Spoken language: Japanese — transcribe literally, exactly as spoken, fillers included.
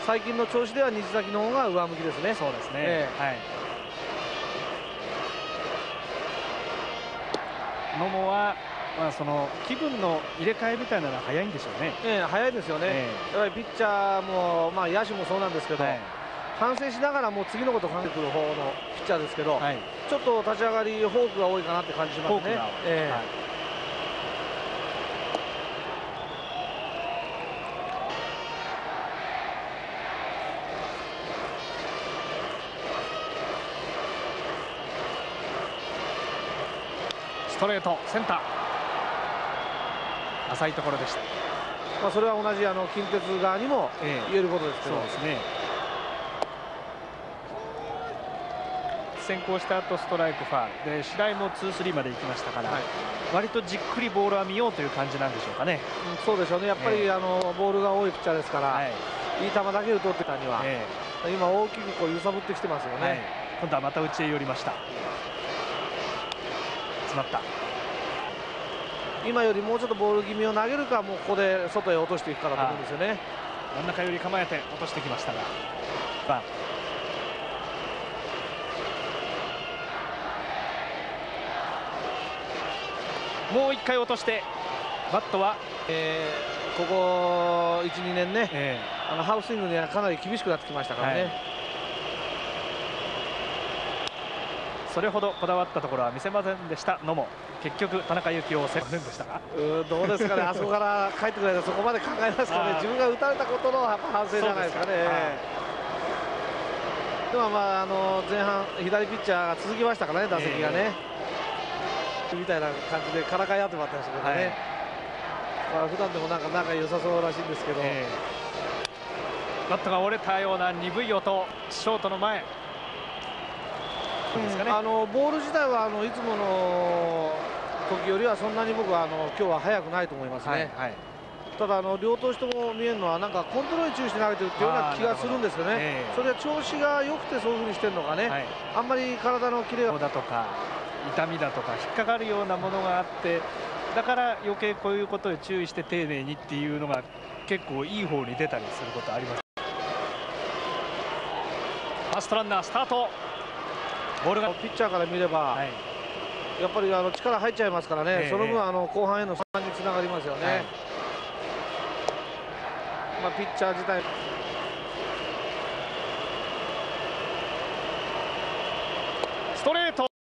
最近の調子では西崎の方が上向きですね。 そうですね、 えー、 はい。野茂は、まあ、その気分の入れ替えみたいなのは早いんでしょうね。 えー、早いですよね、えー、やっぱりピッチャーも、まあ、野手もそうなんですけど、はい、反省しながらもう次のことを考えてくる方のピッチャーですけど、はい、ちょっと立ち上がりフォークが多いかなって感じしますね。フォークが、えーはい、 ストレートセンター浅いところでした。 まあそれは同じあの近鉄側にも言えることですけど、 ええ、そうですね。先行した後ストライクファウルで白井もツースリーまで行きましたから、はい、割とじっくりボールは見ようという感じなんでしょうかね。 うん、そうでしょうね。やっぱり、ええ、あのボールが多いピッチャーですから、はい、いい球だけ打とうってたには、ええ、今大きくこう揺さぶってきてますよね。はい、 今度はまた内へ寄りました。詰まった。 今よりもうちょっとボール気味を投げるか、もうここで外へ落としていくかだと思うんですよね。 真ん中より構えて落としてきましたが、バンもういっかい落としてバットは、 えー、ここいち、にねんね、えー、あのハウスイングにはかなり厳しくなってきましたからね、はい、 それほどこだわったところは見せませんでした野茂。結局田中幸雄をせませんでしたが、 うどうですかね。あそこから帰ってくれたらそこまで考えますかね。自分が打たれたことの反省じゃないですかね。でもまああの前半左ピッチャーが続きましたからね、打席がね、えー、みたいな感じでからかい合ってましたけどね、はい、まあ普段でもなんか仲良さそうらしいんですけど、えー、バットが折れたような鈍い音、ショートの前。 うん、あのボール自体はあのいつもの時よりはそんなに僕はあの今日は速くないと思いますね。はいはい、ただあの両投手とも見えるのはなんかコントロールに注意して投げてるっていうような気がするんですよね。えー、それは調子が良くてそういうふうにしてるのかね、はい、あんまり体のキレだとか痛みだとか引っかかるようなものがあって、だから余計こういうことに注意して丁寧にっていうのが結構いい方に出たりすることあります。ファーストランナースタート。 ボールがピッチャーから見れば、はい、やっぱりあの力入っちゃいますからね、えー、その分あの後半への負担につながりますよね。はい、まあピッチャー自体ストレート